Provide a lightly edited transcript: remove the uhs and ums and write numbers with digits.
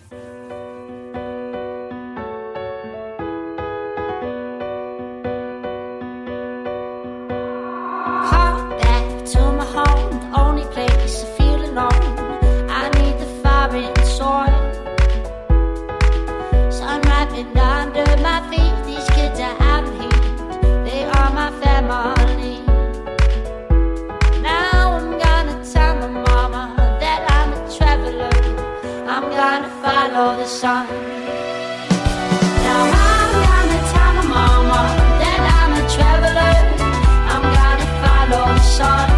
Follow the sun. Now I'm gonna tell my mama that I'm a traveler. I'm gonna follow the sun.